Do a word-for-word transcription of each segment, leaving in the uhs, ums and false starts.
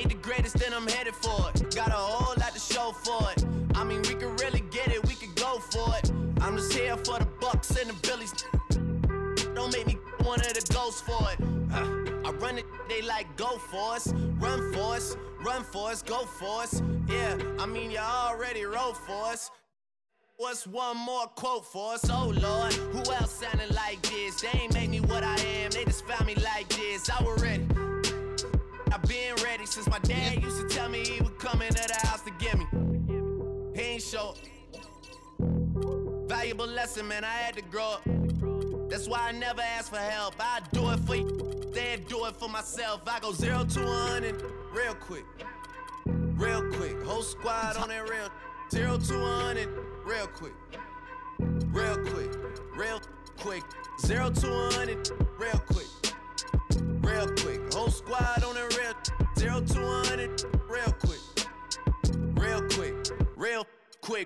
ain't the greatest, then I'm headed for it. Got a whole lot to show for it. I mean, we could really get it, we could go for it. I'm just here for the Bucks and the Billies. Don't make me one of the ghosts for it. Uh, I run it, they like go for us. Run for us, run for us, go for us. Yeah, I mean, you already wrote for us. What's one more quote for us? Oh Lord, who else sounding like this? They ain't make me what I am, they just found me like this. I was ready, I've been ready since my dad used to tell me he would come into the house to get me. He ain't show. Valuable lesson, man, I had to grow up. That's why I never ask for help. I do it for you, then do it for myself. I go zero to a hundred real quick, real quick. Whole squad on that real. Zero to a hundred real quick, real quick, real quick. Zero to a hundred real quick, real quick. Whole squad on that real. Zero to a hundred real quick, real quick, real quick.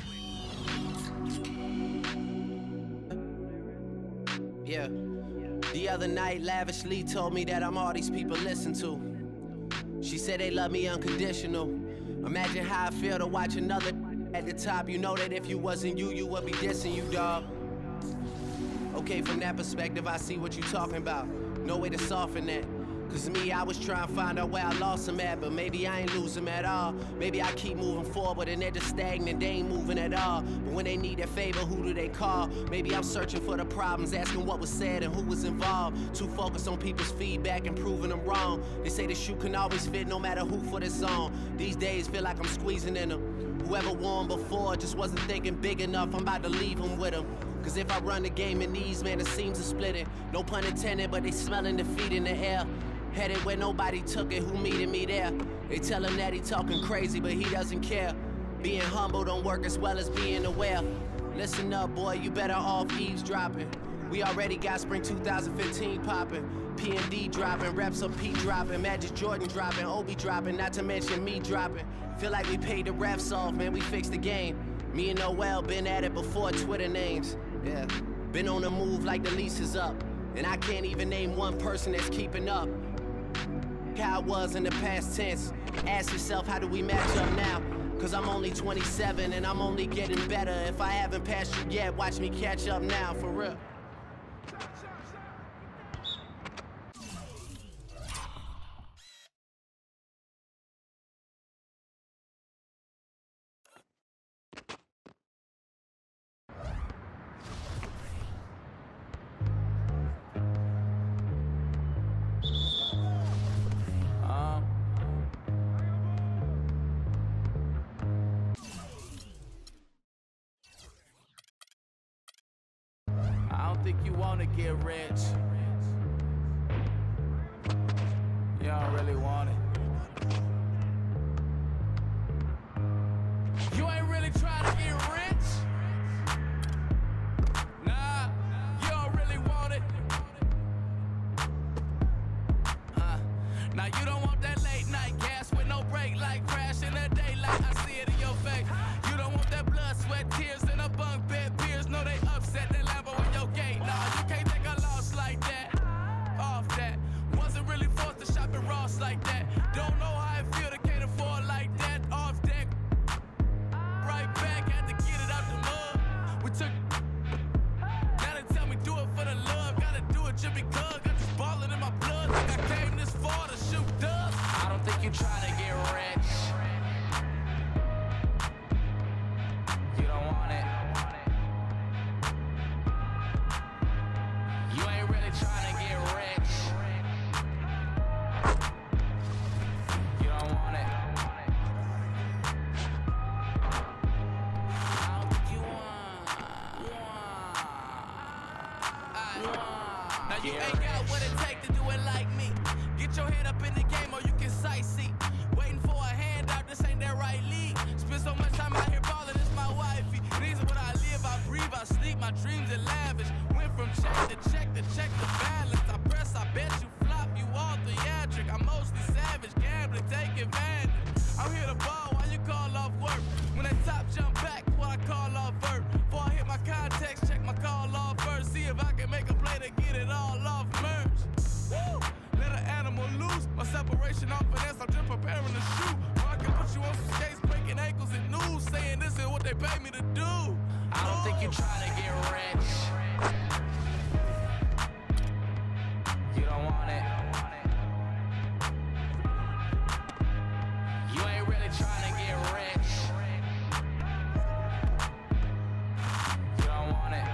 Yeah. The other night, Lavishly told me that I'm all these people listen to. She said they love me unconditional. Imagine how I feel to watch another at the top. You know that if you wasn't you, you would be dissing you, dog. Okay, from that perspective, I see what you talking about. No way to soften that. Cause me, I was trying to find out where I lost them at, but maybe I ain't lose them at all. Maybe I keep moving forward and they're just stagnant, they ain't moving at all. But when they need a favor, who do they call? Maybe I'm searching for the problems, asking what was said and who was involved. Too focused on people's feedback and proving them wrong. They say the shoe can always fit no matter who for the song. These days feel like I'm squeezing in them. Whoever won before just wasn't thinking big enough, I'm about to leave them with them. Cause if I run the game in these, man, the seams are splitting. No pun intended, but they smelling defeat in the air. Headed where nobody took it, who meeting me there? They tell him that he talking crazy, but he doesn't care. Being humble don't work as well as being aware. Listen up, boy, you better off eavesdropping. We already got spring two thousand fifteen popping. P and D dropping, reps of P dropping, Magic Jordan dropping, Obi dropping, not to mention me dropping. Feel like we paid the refs off, man, we fixed the game. Me and Noel been at it before Twitter names. Yeah, been on the move like the lease is up. And I can't even name one person that's keeping up. How I was in the past tense. Ask yourself, how do we match up now? Cause I'm only twenty-seven and I'm only getting better. If I haven't passed you yet, watch me catch up now, for real. I don't think you wanna get rich. You don't really want it. You ain't really trying to get rich. Nah, you don't really want it. Uh, now you don't want that late night gas with no break, like crash in the daylight. I see it in your face. You don't want that blood, sweat, tears in a bunk bed. Peers know they upset. They Lambo in your gate. Nah, you can't take a loss like that. Off that. Wasn't really forced to shop at Ross like that. Don't know how it feel to can't afford like that. Off deck. Right back, had to get it out the mud. We took. Now they tell me do it for the love. Gotta do it just because. Got this ballin' in my blood. Like I came this far to shoot dubs. I don't think you trying to get rich. You don't want it. You ain't really trying to get rich. You don't want it. I don't think you want. Now you ain't got what it take to do it like me. Get your head up in the game or you can sightsee. Waiting for a handout, this ain't that right league. Spend so much time out here ballin', it's my wifey. These are what I live, I breathe, I sleep, my dreams are lavish. Went from check to check to check the balance. I press, I bet you flop, you all theatric. I'm mostly savage, gambling, take advantage. I'm here to ball while you call off work. When that top jump back, what I call off vert. Before I hit my context, check my call off first. See if I can make a play to get it all off merge. Woo! Let an animal loose, my separation they pay me to do. I don't think you try to get rich. You don't want it. You ain't really trying to get rich. You don't want it.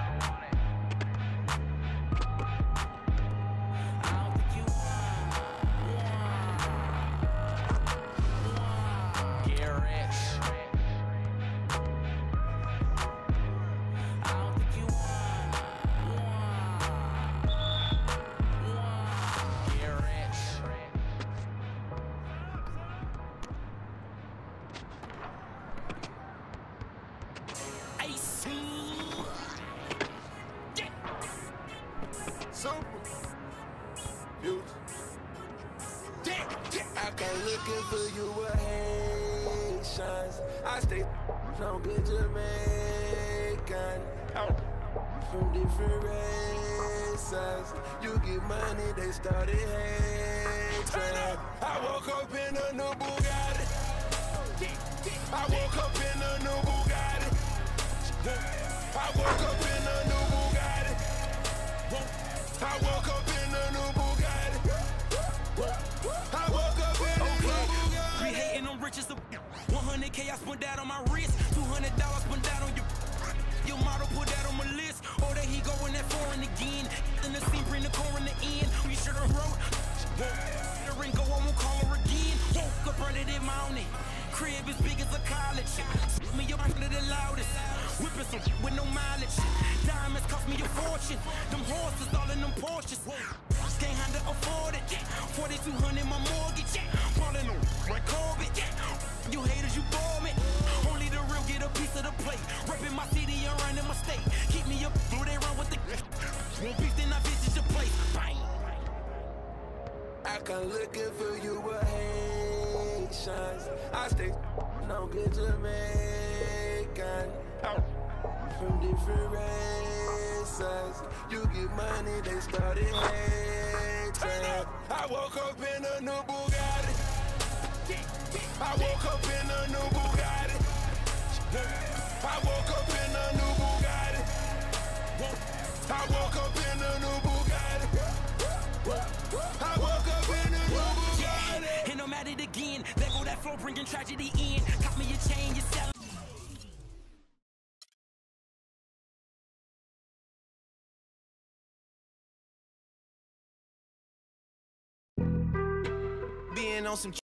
I don't think you want get rich. I don't think you want get rich. Ace. Yeah. Super. Future. Yeah. Yeah. I can't looking for you with Haitians. I stay on good Jamaican. From different races. You get money, they started hating. I woke up in a new Bugatti. I woke up in a new Bugatti. I woke up in a new Bugatti. I woke up in a new Bugatti. I woke up in a new Bugatti. We hating on riches of one hundred K I spent that on my wrist, two hundred dollars spent that on your your model, put that on my list. Oh, there he going that foreign again. In the scene, bring the core in the end. We should've wrote the ring, go on, won't call her again. Woke up early this morning. Crib as big as a college. Me up under the loudest. Whipping some with no mileage. Diamonds cost me a fortune. Them horses all in them Porsches. Can't handle afford it. forty-two hundred my mortgage. Falling on my Corbett. You haters, you bore me. Only the real get a piece of the plate. Repping my city and running my state. Keep me up, through they run with the won't beef, then I visit your place. Bang. I come looking for you with Haitians. I stay on good Jamaican. From different races. You get money, they started hating. I woke up in a new Bugatti. I woke up in a new Bugatti. I woke up in a new Bugatti. I woke up in a new Bugatti. I woke up in a new Bugatti. And I'm at it again. There go that flow, bringing tragedy in. Cop me a chain, you sell. Being on some